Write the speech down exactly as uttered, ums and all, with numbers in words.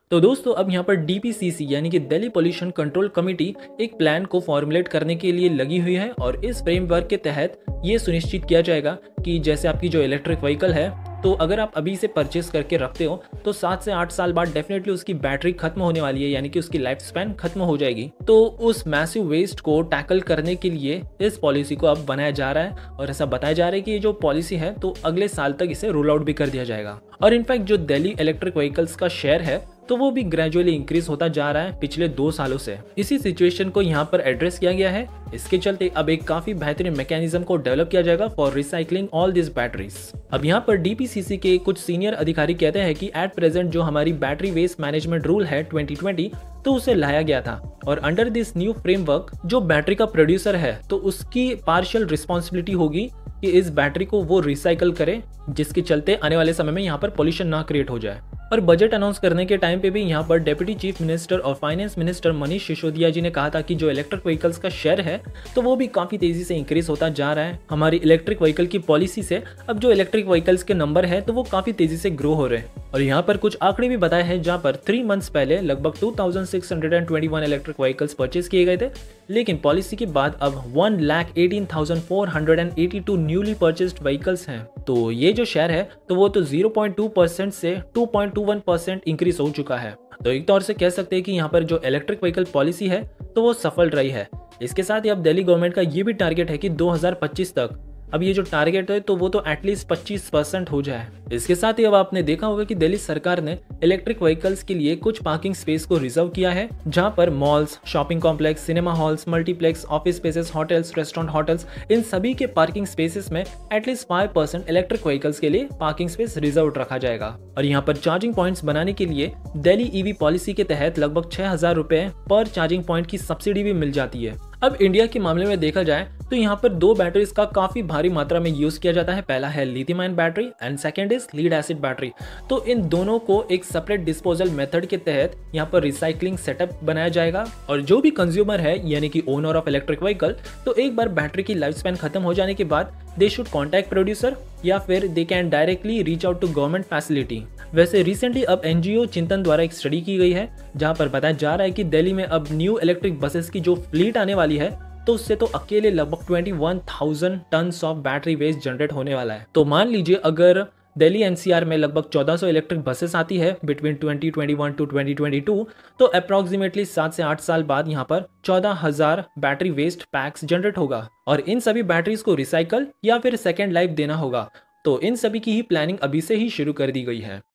तो दोस्तों अब यहाँ पर डी पी सी सी यानी कि दिल्ली पोल्यूशन कंट्रोल कमेटी एक प्लान को फॉर्मुलेट करने के लिए लगी हुई है और इस फ्रेमवर्क के तहत ये सुनिश्चित किया जाएगा कि जैसे आपकी जो इलेक्ट्रिक व्हीकल है, तो अगर आप अभी से परचेस करके रखते हो तो सात से आठ साल बाद डेफिनेटली उसकी बैटरी खत्म होने वाली है, यानी कि उसकी लाइफ स्पैन खत्म हो जाएगी। तो उस मैसिव वेस्ट को टैकल करने के लिए इस पॉलिसी को अब बनाया जा रहा है और ऐसा बताया जा रहा है कि ये जो पॉलिसी है तो अगले साल तक इसे रोल आउट भी कर दिया जाएगा। और इनफैक्ट जो दिल्ली इलेक्ट्रिक व्हीकल्स का शेयर है तो वो भी ग्रेजुअली इंक्रीज होता जा रहा है पिछले दो सालों से। इसी सिचुएशन को यहाँ पर एड्रेस किया गया है। इसके चलते अब एक काफी बेहतरीन मैकेनिज्म को डेवलप किया जाएगा for recycling all this batteries. अब यहाँ पर डी पी सी सी के कुछ सीनियर अधिकारी कहते हैं कि एट प्रेजेंट जो हमारी बैटरी वेस्ट मैनेजमेंट रूल है ट्वेंटी ट्वेंटी, तो उसे लाया गया था और अंडर दिस न्यू फ्रेमवर्क जो बैटरी का प्रोड्यूसर है तो उसकी पार्शियल रिस्पॉन्सिबिलिटी होगी कि इस बैटरी को वो रिसाइकल करे, जिसके चलते आने वाले समय में यहाँ पर पॉल्यूशन ना क्रिएट हो जाए। और बजट अनाउंस करने के टाइम पे भी यहाँ पर डेप्यूटी चीफ मिनिस्टर और फाइनेंस मिनिस्टर मनीष सिसोदिया जी ने कहा था कि जो इलेक्ट्रिक व्हीकल्स का शेयर है तो वो भी काफी तेजी से इंक्रीज होता जा रहा है। हमारी इलेक्ट्रिक व्हीकल की पॉलिसी से अब जो इलेक्ट्रिक व्हीकल्स के नंबर है तो वो काफी तेजी से ग्रो हो रहे हैं। और यहाँ पर कुछ आंकड़े भी बताए हैं जहाँ पर थ्री मंथ्स पहले लगभग two thousand six hundred twenty one electric vehicles purchase किए गए थे, लेकिन पॉलिसी के बाद अब one lakh eighteen thousand four hundred eighty two newly purchased vehicles हैं। तो ये जो शेयर है तो वो तो ज़ीरो पॉइंट टू परसेंट से two point two one percent increase हो चुका है। तो एक तौर से कह सकते हैं कि यहाँ पर जो इलेक्ट्रिक व्हीकल पॉलिसी है तो वो सफल रही है। इसके साथ ही अब दिल्ली गवर्नमेंट का ये भी टारगेट है कि दो हज़ार पच्चीस तक अब ये जो टारगेट है तो वो तो एटलीस्ट पच्चीस परसेंट हो जाए। इसके साथ ही अब आपने देखा होगा कि दिल्ली सरकार ने इलेक्ट्रिक व्हीकल्स के लिए कुछ पार्किंग स्पेस को रिजर्व किया है, जहां पर malls, shopping complex, cinema halls, multiplex, office spaces, hotels, restaurant, hotels, इन सभी के पार्किंग स्पेसेस में at least five percent electric vehicles के लिए पार्किंग स्पेस रिजर्व रखा जाएगा। और यहाँ पर चार्जिंग पॉइंट्स बनाने के लिए दिल्ली ईवी पॉलिसी के तहत लगभग छह हजार रुपए पर चार्जिंग पॉइंट की सब्सिडी भी मिल जाती है। अब इंडिया के मामले में देखा जाए तो यहाँ पर दो बैटरीज का काफी भारी मात्रा में यूज किया जाता है। पहला है lithium ion battery and second is lead acid battery. तो इन दोनों को एक सेपरेट डिस्पोजल मेथड के तहत यहाँ पर रिसाइकलिंग सेटअप बनाया जाएगा और जो भी कंज्यूमर है यानी कि ओनर ऑफ इलेक्ट्रिक व्हीकल, तो एक बार बैटरी की लाइफ स्पैन खत्म हो जाने के बाद दे शुड कॉन्टैक्ट प्रोड्यूसर या फिर they can directly reach out to government facility. वैसे रिसेंटली अब एन जी ओ चिंतन द्वारा एक स्टडी की गई है जहाँ पर बताया जा रहा है कि दिल्ली में अब न्यू इलेक्ट्रिक बसेस की जो फ्लीट आने वाली है तो उससे तो अकेले लगभग twenty one thousand tons of battery waste generate होने वाला है। तो मान लीजिए अगर दिल्ली एन सी आर में लगभग चौदह सौ इलेक्ट्रिक बसेस आती है between twenty twenty one to twenty twenty two, तो अप्रॉक्सीमेटली सात से आठ साल बाद यहाँ पर चौदह हजार बैटरी वेस्ट पैक्स जनरेट होगा और इन सभी बैटरीज को रिसाइकल या फिर सेकेंड लाइफ देना होगा। तो इन सभी की ही प्लानिंग अभी से ही शुरू कर दी गई है।